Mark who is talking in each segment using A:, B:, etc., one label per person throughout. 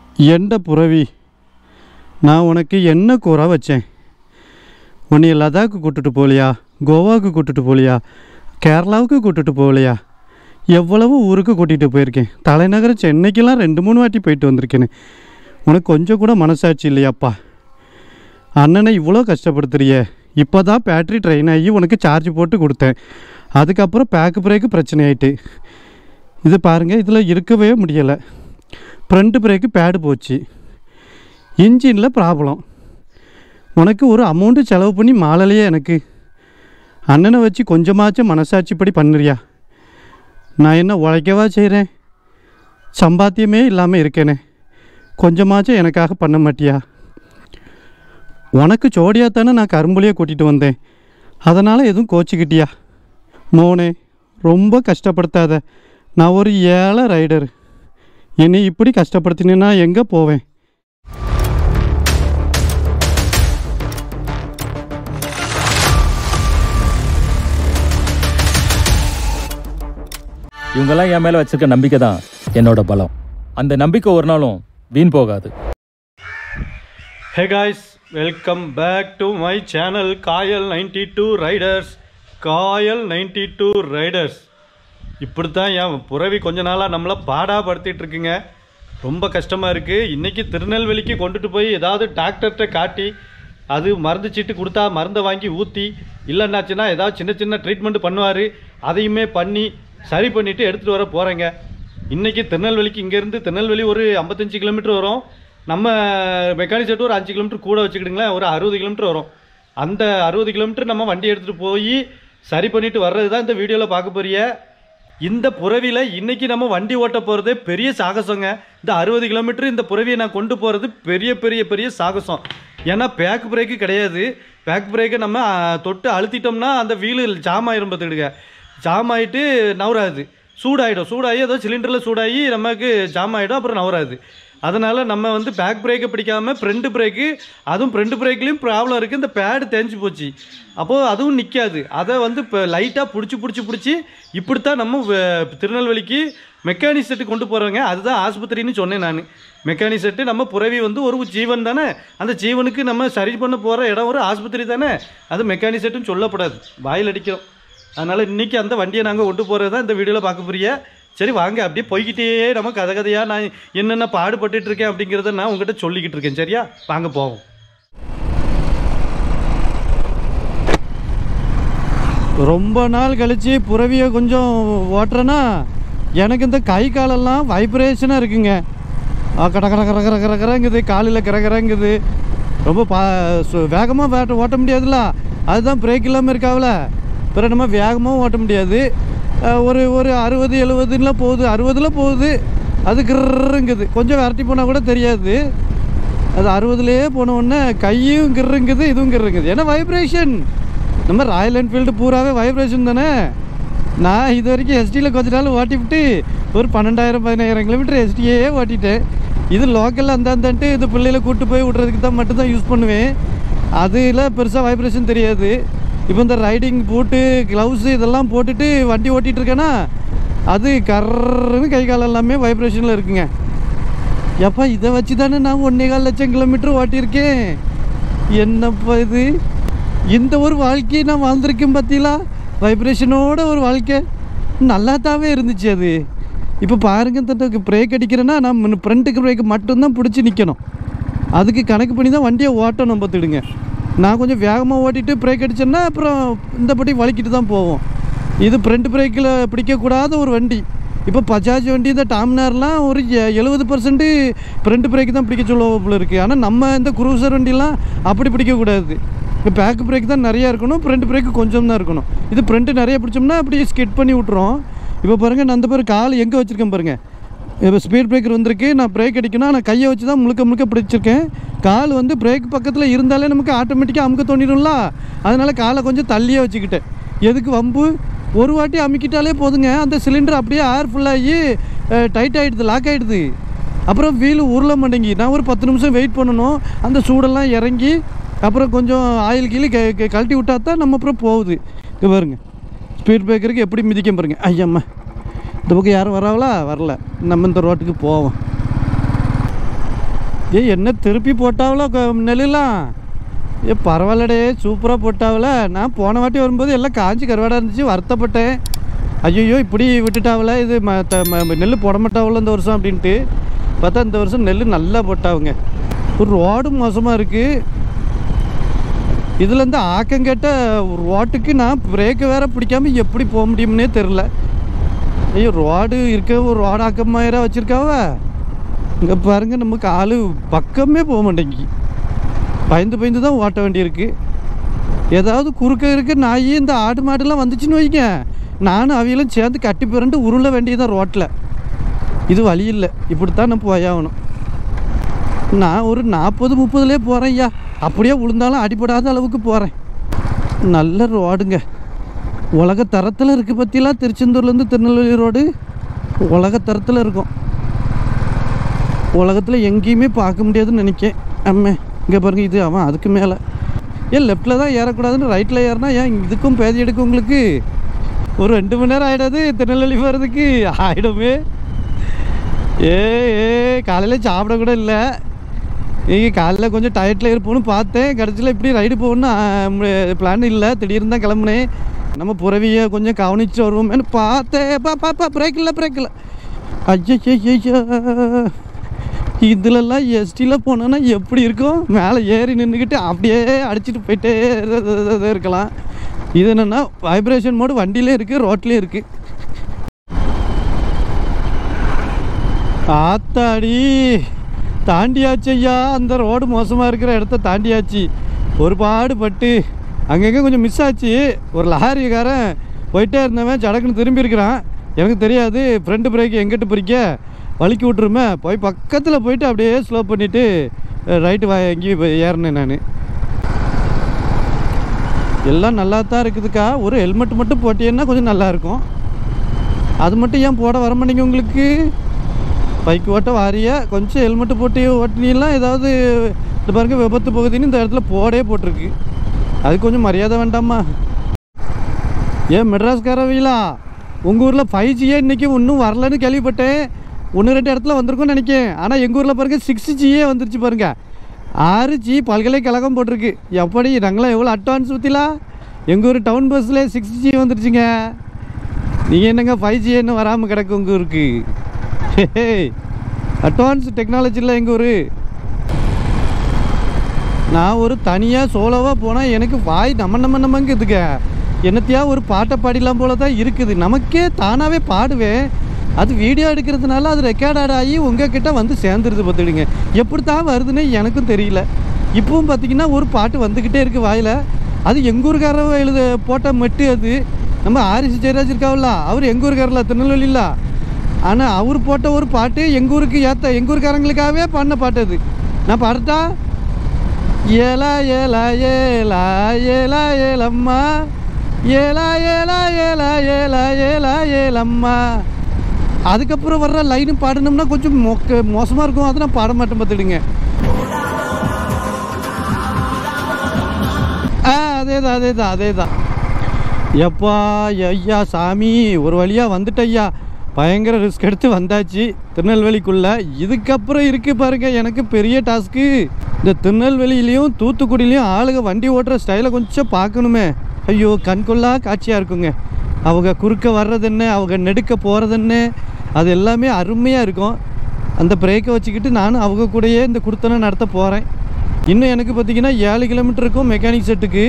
A: எந்த புறவி, நான் உனக்கு என்ன குறை வச்சேன்? உன்னை லடாக்கு கூட்டிட்டு போகலையா, கோவாவுக்கு கூட்டிட்டு போகலையா, கேரளாவுக்கு கூட்டிட்டு போகலையா? எவ்வளவு ஊருக்கு கூட்டிகிட்டு போயிருக்கேன். தலைநகரம் சென்னைக்கெல்லாம் 2-3 வாட்டி போயிட்டு வந்திருக்கேன்னு. உனக்கு கொஞ்சம் கூட மனசாட்சி இல்லையாப்பா? அண்ணனை இவ்வளோ கஷ்டப்படுத்துறியே. இப்போ தான் பேட்ரி ட்ரெயின் ஆகி உனக்கு சார்ஜ் போட்டு கொடுத்தேன். அதுக்கப்புறம் பேக்கு பிரேக்கு பிரச்சனை ஆகிட்டு. இது பாருங்கள், இதில் இருக்கவே முடியலை. ஃப்ரண்ட் பிரேக்கு பேடு போச்சு, இன்ஜினில் ப்ராப்ளம். உனக்கு ஒரு அமௌண்ட்டு செலவு பண்ணி மாளலையே எனக்கு. அண்ணனை வச்சு கொஞ்சமாச்சும் மனசாட்சிப்படி பண்ணுறியா? நான் என்ன உழைக்கவா செய்கிறேன்? சம்பாத்தியமே இல்லாமல் இருக்கேனே. கொஞ்சமாச்சும் எனக்காக பண்ண மாட்டியா? உனக்கு ஜோடியாக தானே நான் கரும்புலியை கூட்டிகிட்டு வந்தேன். அதனால் எதுவும் கோச்சிக்கிட்டியா? மோனே, ரொம்ப கஷ்டப்படுத்தாத. நான் ஒரு ஏழை ரைடர். என்னை இப்படி கஷ்டப்படுத்தினா எங்கே போவேன்?
B: இவங்கெல்லாம் என் மேலே வச்சிருக்க நம்பிக்கை தான் என்னோட பலம். அந்த நம்பிக்கை ஒரு நாளும் வீண் போகாது.
A: Hey guys, welcome back to my channel Kayal 92 riders. Kayal 92 riders. இப்படித்தான் என் புறவி கொஞ்ச நாளாக நம்மளை பாடாப்படுத்திட்டு இருக்குங்க. ரொம்ப கஷ்டமாக இருக்குது. இன்றைக்கி திருநெல்வேலிக்கு கொண்டுட்டு போய் ஏதாவது டாக்டர்கிட்ட காட்டி அது மருந்து சீட்டு கொடுத்தா மருந்தை வாங்கி ஊற்றி, இல்லைன்னாச்சுன்னா ஏதாவது சின்ன சின்ன ட்ரீட்மெண்ட் பண்ணுவார். அதையுமே பண்ணி சரி பண்ணிவிட்டு எடுத்துகிட்டு வர போகிறேங்க. இன்றைக்கி திருநெல்வேலிக்கு இங்கேருந்து திருநெல்வேலி ஒரு 55 கிலோமீட்டர் வரும். நம்ம மெக்கானிக் செட்டு ஒரு 5 கிலோமீட்டர் கூட வச்சுக்கிட்டுங்களேன், ஒரு 60 கிலோமீட்டர் வரும். அந்த 60 கிலோமீட்டர் நம்ம வண்டி எடுத்துகிட்டு போய் சரி பண்ணிவிட்டு வர்றது தான் இந்த வீடியோவில் பார்க்க போறிய. இந்த புறவியில் இன்றைக்கி நம்ம வண்டி ஓட்ட போகிறதே பெரிய சாகசங்க. இந்த 60 கிலோமீட்டர் இந்த புறவியை நான் கொண்டு போகிறது பெரிய பெரிய பெரிய சாகசம். ஏன்னா பேக் பிரேக்கு கிடையாது. பேக் பிரேக்கை நம்ம தொட்டு அழுத்திட்டோம்னா அந்த வீலு ஜாம் ஆயிரும். பார்த்துக்கிடுங்க, ஜாம் ஆகிட்டு நவராது, சூடாகிடும். சூடாகி ஏதோ சிலிண்டரில் சூடாகி நமக்கு ஜாம் ஆகிடும், அப்புறம் நவராது. அதனால் நம்ம வந்து பேக் பிரேக்கை பிடிக்காமல் ஃப்ரண்ட் பிரேக்கு, அதுவும் ஃப்ரண்ட் பிரேக்லேயும் ப்ராப்ளம் இருக்குது. இந்த பேடு தேஞ்சு போச்சு, அப்போது அதுவும் நிற்காது. அதை வந்து இப்போ லைட்டாக பிடிச்சி இப்படித்தான் நம்ம திருநெல்வேலிக்கு மெக்கானிக் செட்டு கொண்டு போகிறவங்க. அதுதான் ஆஸ்பத்திரின்னு சொன்னேன் நான். மெக்கானிக் செட்டு நம்ம புறவி வந்து ஒரு ஜீவன் தானே. அந்த ஜீவனுக்கு நம்ம சரி பண்ண போகிற இடம் ஒரு ஆஸ்பத்திரி தானே. அது மெக்கானிக் செட்டுன்னு சொல்லப்படாது, வாயில் அடிக்கிறோம். அதனால் இன்றைக்கி அந்த வண்டியை நாங்கள் கொண்டு போகிறது தான் இந்த வீடியோவில் பார்க்க போறிய. சரி வாங்க, அப்படியே போய்கிட்டே நம்ம கதையாக நான் என்னென்ன பாடுபட்டு இருக்கேன் அப்படிங்கிறத நான் உங்கள்கிட்ட சொல்லிக்கிட்டு இருக்கேன். சரியா, வாங்க போவோம். ரொம்ப நாள் கழித்து புறவியை கொஞ்சம் ஓட்டுறேன்னா எனக்கு இந்த கை காலெல்லாம் வைப்ரேஷனாக இருக்குங்க. கர கர கர கர கர கரங்குது, காலில் கரங்குது. ரொம்ப வேகமாக ஓட்ட முடியாதுல்ல, அதுதான் பிரேக் இல்லாமல் இருக்காவில். பிறகு நம்ம வேகமாக ஓட்ட முடியாது. ஒரு 60-70 போகுது, 60 போகுது. அது கிருங்குது. கொஞ்சம் விரட்டி போனால் கூட தெரியாது. அது 60லேயே போனோடனே கையும் கிருங்குது, இதுவும் கிருங்குது. ஏன்னா வைப்ரேஷன். நம்ம ராயல் என்ஃபீல்டு பூராவே வைப்ரேஷன் தானே. நான் இது வரைக்கும் எஸ்டியில் கொஞ்ச நாள் ஓட்டிவிட்டு ஒரு 12,000-15,000 கிலோமீட்டர் எஸ்டியே ஓட்டிட்டேன். இது லோக்கலில் அந்தான்ட்டு இது பிள்ளைகளை கூப்பிட்டு போய் விட்றதுக்கு தான் மட்டும்தான் யூஸ் பண்ணுவேன். அதில் பெருசாக வைப்ரேஷன் தெரியாது. இப்போ இந்த ரைடிங் பூட்டு, க்ளவுஸு இதெல்லாம் போட்டுட்டு வண்டி ஓட்டிகிட்டு இருக்கேன்னா அது கர்ன்னு கை கால் எல்லாமே வைப்ரேஷனில் இருக்குங்க. எப்போ இதை வச்சு தானே நான் 1.25 லட்சம் கிலோமீட்டர் ஓட்டியிருக்கேன். என்னப்பா இது, இந்த ஒரு வாழ்க்கையை நான் வாழ்ந்திருக்கேன் பார்த்தீங்களா? வைப்ரேஷனோட ஒரு வாழ்க்கை நல்லாத்தாவே இருந்துச்சு அது. இப்போ பாருங்க, இந்த பிரேக் அடிக்கிறேன்னா நான் ஃப்ரண்ட்டுக்கு பிரேக்கு மட்டும்தான் பிடிச்சி நிற்கணும். அதுக்கு கணக்கு பண்ணி தான் வண்டியை ஓட்டணும். பார்த்துடுங்க, நான் கொஞ்சம் வேகமாக ஓட்டிட்டு பிரேக் அடித்தேன்னா அப்புறம் இந்த பட்டி வலிக்கிட்டு தான் போவோம். இது ஃப்ரண்ட் பிரேக்கில் பிடிக்கக்கூடாத ஒரு வண்டி. இப்போ பஜாஜ் வண்டி இந்த டாமினார்லாம் ஒரு 70% ஃப்ரண்ட் பிரேக்கு தான் பிடிக்க சொல்லுவோம் இருக்குது. ஆனால் நம்ம இந்த குரூசர் வண்டிலாம் அப்படி பிடிக்கக்கூடாது. இப்போ பேக் பிரேக் தான் நிறையா இருக்கணும், ஃப்ரண்ட் பிரேக்கு கொஞ்சம் தான் இருக்கணும். இது ஃப்ரண்ட்டு நிறைய பிடிச்சோம்னா அப்படியே ஸ்கிட் பண்ணி விட்ருவோம். இப்போ பாருங்கள், நான் அந்த பேர் கால் எங்கே வச்சுருக்கேன் பாருங்கள். இப்போ ஸ்பீட் பிரேக்கர் வந்திருக்கு, நான் பிரேக் அடிக்கணும். நான் கையை வச்சு தான் முழுக்க பிடிச்சிருக்கேன். கால் வந்து பிரேக் பக்கத்தில் இருந்தாலே நமக்கு ஆட்டோமேட்டிக்காக அமுக்க தோணிடும்ல. அதனால் காலை கொஞ்சம் தள்ளியே வச்சுக்கிட்டேன். எதுக்கு வம்பு, ஒரு வாட்டி அமுக்கிட்டாலே போதுங்க. அந்த சிலிண்டர் அப்படியே ஏர் ஃபுல்லாகி டைட் ஆகிடுது, லாக் ஆகிடுது. அப்புறம் வீல் உருள மாட்டேங்கி. நான் ஒரு 10 நிமிஷம் வெயிட் பண்ணணும். அந்த சூடெல்லாம் இறங்கி அப்புறம் கொஞ்சம் ஆயில் கீழே கழட்டி விட்டா தான் நம்ம அப்புறம் போகுது. இது பாருங்க, ஸ்பீட் பிரேக்கருக்கு எப்படி மிதிக்க பாருங்க. ஐயம்மா, இந்த பக்கம் யாரும் வராங்களா? வரல, நம்ம இந்த ரோட்டுக்கு போவோம். என்ன திருப்பி போட்டாவளோ நெல்லாம்? பரவாயில்லடே, சூப்பராக போட்டாவல. நான் போன வாட்டி வரும்போது எல்லாம் காஞ்சி கருவாடாக இருந்துச்சு, வருத்தப்பட்டேன். ஐயோ இப்படி விட்டுட்டாவல, இது நெல் போட மாட்டாவல இந்த வருஷம் அப்படின்ட்டு. பார்த்தா இந்த வருஷம் நெல் நல்லா போட்டாவுங்க. ஒரு ரோடும் மோசமாக இருக்குது. இதுலேருந்து ஆக்கங்கேட்ட ரோட்டுக்கு நான் பிரேக்கு வேறு பிடிக்காமல் எப்படி போக முடியும்னே தெரில. ஐயோ ரோடு இருக்க ஒரு ரோடு ஆக்கமாயிரம் வச்சுருக்காவ. இங்கே பாருங்கள், நமக்கு ஆள் பக்கமே போக மாட்டேங்கி. பயந்து தான் ஓட்ட வேண்டியிருக்கு. ஏதாவது குறுக்க இருக்க நாய் இந்த ஆடு மாடுலாம் வந்துச்சுன்னு வைங்க, நானும் அவையெல்லாம் சேர்ந்து கட்டி பிறண்டு உருள வேண்டியதான் ரோட்டில். இது வழி இல்லை, இப்படித்தான் நான் போயாகணும். நான் ஒரு 40-30லே போகிறேன் ஐயா. அப்படியே விழுந்தாலும் அடிபடாத அளவுக்கு போகிறேன். நல்ல ரோடுங்க, உலக தரத்தில் இருக்குது. பற்றிலாம் திருச்செந்தூர்லேருந்து திருநெல்வேலி ரோடு உலக தரத்தில் இருக்கும். உலகத்தில் எங்கேயுமே பார்க்க முடியாதுன்னு நினைக்கேன். அம்மே இங்கே பாருங்கள், இது அவன் அதுக்கு மேலே. ஏன் லெஃப்டில் தான் ஏறக்கூடாதுன்னு ரைட்டில் ஏறினா ஏன் இதுக்கும் பேதி எடுக்கும் உங்களுக்கு? ஒரு 2 மணி நேரம் ஆகிடாது திருநெல்வேலி போகிறதுக்கு? ஆகிடுமே. காலையில் சாப்பிட கூட இல்லை. நீங்கள் காலையில் கொஞ்சம் டயட்டில் இருப்போன்னு பார்த்தேன். கடைசியில் இப்படி ரைடு போகணுன்னு பிளான் இல்லை, திடீர்னு தான் கிளம்புனேன். நம்ம புறவியை கொஞ்சம் கவனிச்சு வருவோமேனு பார்த்தேன். பிரேக் இல்லை. ஐயோ இதிலெல்லாம் எஸ்டியில் போனோன்னா எப்படி இருக்கும்? மேலே ஏறி நின்றுக்கிட்டு அப்படியே அடிச்சுட்டு போயிட்டே இருக்கலாம். இது என்னென்னா வைப்ரேஷன் மோடு வண்டியிலே இருக்குது, ரோட்லேயும் இருக்குது. ஆத்தாடி தாண்டியாச்சு ஐயா. அந்த ரோடு மோசமாக இருக்கிற இடத்த தாண்டியாச்சு. ஒரு பாடுபட்டு அங்கங்கே கொஞ்சம் மிஸ் ஆச்சு. ஒரு லாரிக்காரன் போயிட்டே இருந்தவன் சடக்குன்னு திரும்பி இருக்கிறான். எனக்கு தெரியாது ஃப்ரண்ட் பிரேக் எங்கிட்ட பிரிக்க வலிக்கி விட்ருமே. போய் பக்கத்தில் போயிட்டு அப்படியே ஸ்லோ பண்ணிவிட்டு ரைட்டு எங்கேயும் ஏறினேன் நான். எல்லாம் நல்லா தான் இருக்குதுக்கா. ஒரு ஹெல்மெட் மட்டும் போட்டீங்கன்னா கொஞ்சம் நல்லாயிருக்கும். அது மட்டும் ஏன் போட வர மாட்டேங்க உங்களுக்கு? பைக் ஓட்ட வாரியா கொஞ்சம் ஹெல்மெட்டு போட்டு ஓட்டினீங்கன்னா ஏதாவது இந்த பாருங்க விபத்து பகுதின்னு இந்த இடத்துல போட்டிருக்கு. அது கொஞ்சம் மரியாதை வேண்டாமா? ஏன் மெட்ராஸ்காரவீங்களா, உங்கள் ஊரில் 5G இன்றைக்கி இன்னும் வரலன்னு கேள்விப்பட்டேன். 1-2 இடத்துல வந்திருக்கும்னு நினைக்கேன். ஆனால் எங்கள் ஊரில் பாருங்கள் 6G வந்துருச்சு பாருங்கள். 6G பல்கலைக்கழகம் போட்டிருக்கு. எப்படி நாங்களாம் எவ்வளோ அட்வான்ஸ் ஊற்றிலாம். எங்கள் ஊர் டவுன் பஸ்ஸில் 6G வந்துருச்சுங்க. நீங்கள் என்னங்க 5G என்ன வராமல் கிடக்கு உங்கள் ஊருக்கு? அட்வான்ஸ் டெக்னாலஜியில் எங்கள் ஊர். நான் ஒரு தனியாக சோலோவாக போனால் எனக்கு வாய் நம்மங்க இதுங்க. என்னத்தையா ஒரு பாட்டை பாடிலாம் போல தான் இருக்குது. நமக்கே தானாகவே பாடுவேன். அது வீடியோ எடுக்கிறதுனால அது ரெக்கார்ட் ஆகி உங்ககிட்ட வந்து சேர்ந்துருது. பார்த்துடுங்க எப்படி தான் வருதுன்னு எனக்கும் தெரியல. இப்பவும் பார்த்தீங்கன்னா ஒரு பாட்டு வந்துக்கிட்டே இருக்குது வாயில். அது எங்கூருக்கார போட்ட மெட்டு. அது நம்ம ஆரிசி ஜெயராஜ் இருக்காவில்ல, அவர் எங்கூருக்காரில் திருநெல்வேலியில். ஆனால் அவர் போட்ட ஒரு பாட்டு எங்கூருக்கு ஏற்ற எங்கூருக்காரங்களுக்காகவே பாடின பாட்டு அது. நான் பாடட்டா? ஏலா ஏலா ஏலா ஏலா ஏலம்மா, ஏலா ஏலா ஏலா ஏலா ஏலா ஏலம்மா. அதுக்கப்புறம் வர்ற லைனு பாடணும்னா கொஞ்சம் மோசமாக இருக்கும். அதை நான் பாட மாட்டேன். பார்த்துடுங்க. அதேதான். எப்பா ஐயா சாமி, ஒரு வழியாக வந்துட்டு ஐயா. பயங்கர ரிஸ்க் எடுத்து வந்தாச்சு திருநெல்வேலிக்குள்ளே. இதுக்கப்புறம் இருக்குது பாருங்கள் எனக்கு பெரிய டாஸ்க்கு. இந்த திருநெல்வேலியிலையும் தூத்துக்குடியிலையும் ஆளுங்க வண்டி ஓட்டுற ஸ்டைலை கொஞ்சம் பார்க்கணுமே. ஐயோ கண்கொள்ளா காட்சியாக இருக்குங்க. அவங்க குறுக்க வர்றது என்ன, அவங்க நெடுக்க போகிறது என்ன, அது எல்லாமே அருமையாக இருக்கும். அந்த பிரேக்கை வச்சுக்கிட்டு நானும் அவங்க கூடயே இந்த குடுத்தனை நடத்த போகிறேன். இன்னும் எனக்கு பார்த்திங்கன்னா 7 கிலோமீட்டர் இருக்கும் மெக்கானிக் செட்டுக்கு.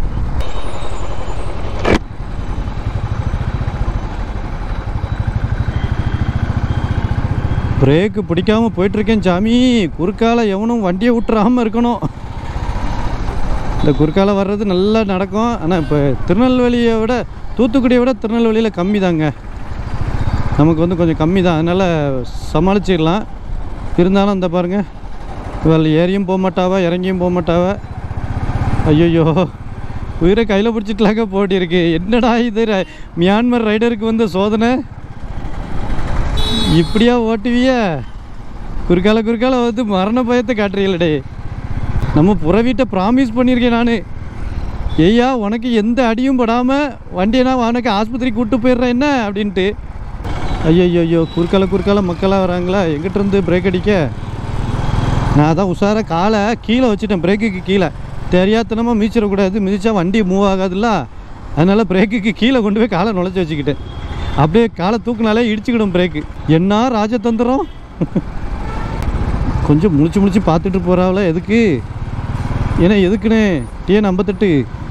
A: பிரேக்கு பிடிக்காமல் போயிட்டுருக்கேன் சாமி. குறுக்கால எவனும் வண்டியை விட்டுறாமல் இருக்கணும். இந்த குறுக்கால வர்றது நல்லா நடக்கும். ஆனால் இப்போ திருநெல்வேலியை விட தூத்துக்குடியை விட திருநெல்வேலியில் கம்மி தாங்க. நமக்கு வந்து கொஞ்சம் கம்மி தான், அதனால் சமாளிச்சிடலாம். இருந்தாலும் அந்த பாருங்கள், இவள் ஏறியும் போக மாட்டாவா இறங்கியும் போக மாட்டாவா. ஐயோ உயிரை கையில் பிடிச்சிட்டுலாங்க போட்டிருக்கு. என்னடா இது மியான்மர் ரைடருக்கு வந்த சோதனை. இப்படியா ஓட்டுவிய? குறுக்கால வந்து மரண பயத்தை காட்டுறீங்களே. நம்ம புறவீட்டை ப்ராமிஸ் பண்ணியிருக்கேன் நான். ஐயா உனக்கு எந்த அடியும் படாமல் வண்டியை நான் உனக்கு ஆஸ்பத்திரிக்கு கூப்பிட்டு போயிடுறேன் என்ன அப்படின்ட்டு. ஐயோ குறுக்கால மக்களாக வராங்களா எங்கிட்ட இருந்து பிரேக் அடிக்க. நான் தான் உஷாராக காலை கீழே வச்சுட்டேன், பிரேக்குக்கு கீழே. தெரியாதனமாக மிதிச்சிடக்கூடாது, மிதிச்சா வண்டி மூவ் ஆகாதுல்ல. அதனால் பிரேக்குக்கு கீழே கொண்டு போய் காலை நுழைச்சி வச்சுக்கிட்டேன். அப்படியே காலை தூக்குனாலே இடிச்சுக்கிடும் பிரேக்கு. என்ன ராஜதந்திரம்! கொஞ்சம் முழிச்சு பார்த்துட்டு போகிறாவில எதுக்கு? ஏன்னா எதுக்குண்ணே TN 58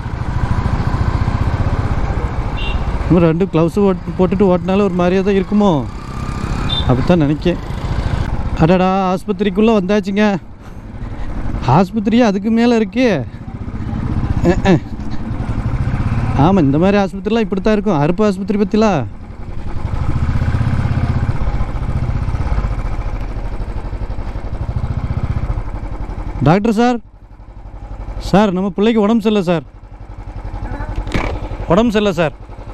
A: இன்னும் 2 க்ளவுஸு போட்டுட்டு ஓட்டினாலும் ஒரு மாதிரியாக தான் இருக்குமோ, அப்படித்தான் நினைக்கேன். அடடா, ஆஸ்பத்திரிக்குள்ளே வந்தாச்சுங்க. ஆஸ்பத்திரியே அதுக்கு மேலே இருக்கே. ஆமாம், இந்த மாதிரி ஆஸ்பத்திரிலாம் இப்படி தான் இருக்கும். அறுப்பு ஆஸ்பத்திரி பற்றிலாம் டாக்டர் சார், சார் நம்ம பிள்ளைக்கு உடம்பு சரியில்லை சார், உடம்பு சரியில்லை சார்.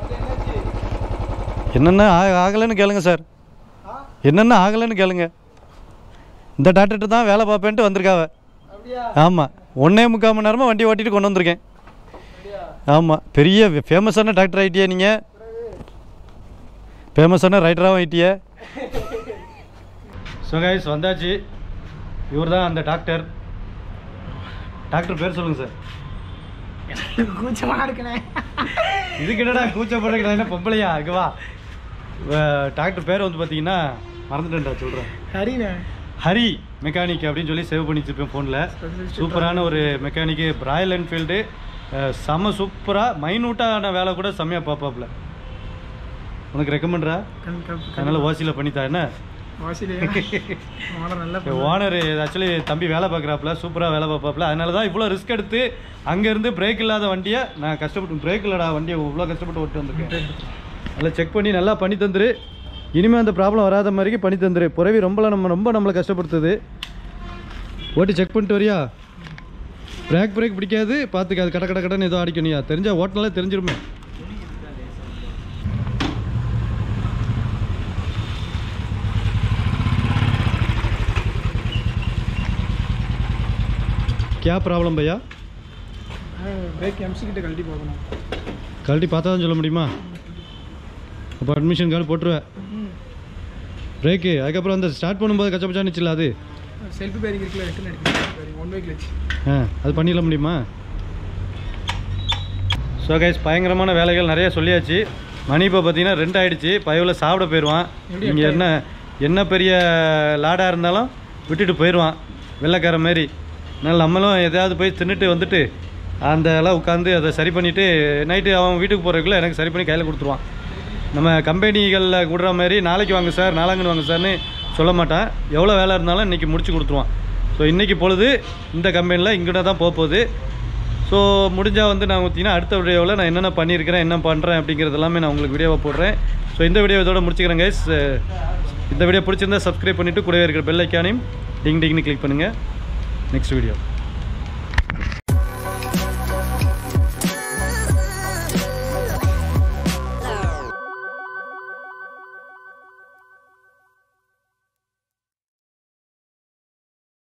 A: என்னென்ன ஆகலைன்னு கேளுங்க சார், என்னென்ன ஆகலைன்னு கேளுங்க. இந்த டாக்டர்கிட்ட தான் வேலை பார்ப்பேன்ட்டு வந்திருக்காவ. ஆமாம், 1.25 மணி நேரமாக வண்டி ஓட்டிட்டு கொண்டு வந்திருக்கேன். ஆமாம், பெரிய ஃபேமஸான டாக்டர் ஆகிட்டியா நீங்கள், ஃபேமஸான ரைட்டராகவும் ஆகிட்டியா. ஸோ கைஸ் வந்தாச்சு. இவர் தான் அந்த டாக்டர். டாக்டர் பேர் சொல்லுங்கள் சார்.
C: கூச்சமாக இருக்கேன்.
A: இதுக்கு என்னடா கூச்சப்படுறீங்க, என்ன பொம்பளையா இருக்குவா. டாக்டர் பேர் வந்து பார்த்தீங்கன்னா மறந்துட்டேன்டா, சொல்கிறேன்.
C: ஹரிண்ணே,
A: ஹரி மெக்கானிக் அப்படின்னு சொல்லி சேவ் பண்ணி வச்சுருப்பேன் ஃபோனில். சூப்பரான ஒரு மெக்கானிக்கு, ராயல் என்ஃபீல்டு. செம்ம சூப்பராக மைனூட்டான வேலை கூட செம்மையாக பார்ப்பாப்புல. உனக்கு ரெக்கமெண்டரா? அதனால் ஓசியில் பண்ணித்தா என்ன? ஓனர் ஆக்சுவலி தம்பி வேலை பார்க்குறாப்புல, சூப்பராக வேலை பார்ப்பாப்புல. அதனால தான் இவ்வளோ ரிஸ்க் எடுத்து அங்கேருந்து பிரேக் இல்லாத வண்டியை நான் கஷ்டப்பட்டு, பிரேக் இல்லடா வண்டியை இவ்வளோ கஷ்டப்பட்டு ஓட்டு வந்திருக்கேன். நல்லா செக் பண்ணி நல்லா பண்ணி தந்துரு. இனிமேல் அந்த ப்ராப்ளம் வராத மாதிரிக்கு பண்ணி தந்துரு. புறவி ரொம்ப நம்மளை கஷ்டப்படுத்துது. ஓட்டி செக் பண்ணிட்டு வரியா? பிரேக் பிடிக்காது, பார்த்துக்காது. கடன்னு ஏதோ அடிக்கணியா, தெரிஞ்சா ஓட்டினாலே தெரிஞ்சிருமே. क्या प्रॉब्लम भैया?
C: பிரேக் எம்சி கிட்ட கழட்டி பார்க்கணும்.
A: கழட்டி பார்த்தா தான் சொல்ல முடியுமா? அப்போ அட்மிஷன் கார்டு போட்டுருவேன். பிரேக்கு அதுக்கப்புறம் அந்த ஸ்டார்ட் பண்ணும்போது கச்சப்பச்சா நிச்சில்ல, அது
C: செல்ஃபி பேரிங் இருக்குல்ல, ரிட்டர்ன் அடிக்கணும். 1 வே கிளச்.
A: அது பண்ணிட முடியுமா? ஸோ கைஸ் பயங்கரமான வேலைகள் நிறைய சொல்லியாச்சு. மணி இப்போ பார்த்தீங்கன்னா 2 ஆகிடுச்சு. பயவில் சாப்பிட போயிடுவான். இங்கே என்ன பெரிய லாடாக இருந்தாலும் விட்டுட்டு போயிடுவான், வெள்ளைக்கார மாதிரி. அதனால் நம்மளும் எதாவது போய் தின்னுட்டு வந்துட்டு அந்த எல்லாம் உட்காந்து அதை சரி பண்ணிவிட்டு நைட்டு அவன் வீட்டுக்கு போகிறதுக்குள்ளே எனக்கு சரி பண்ணி கையில் கொடுத்துருவான். நம்ம கம்பெனிகளில் விடுற மாதிரி நாளைக்கு வாங்க சார், நாளாங்கன்னு வாங்க சார்னு சொல்ல மாட்டான். எவ்வளோ வேலை இருந்தாலும் இன்றைக்கி முடிச்சு கொடுத்துருவான். ஸோ இன்றைக்கி பொழுது இந்த கம்பெனியில் இங்கிட்ட தான் போகுது. ஸோ முடிஞ்சால் வந்து நான் பார்த்தீங்கன்னா அடுத்த வீடியோவில் நான் என்னென்ன பண்ணியிருக்கிறேன், என்ன பண்ணுறேன் அப்படிங்கிறது எல்லாமே நான் உங்களுக்கு வீடியோவை போடுறேன். ஸோ இந்த வீடியோ இதோட முடிச்சுக்கிறேன் கைஸ். இந்த வீடியோ பிடிச்சிருந்தா சப்ஸ்கிரைப் பண்ணிவிட்டு கூடவே இருக்கிற பெல் ஐக்கானையும் டிங்னு கிளிக் பண்ணுங்கள். Next video.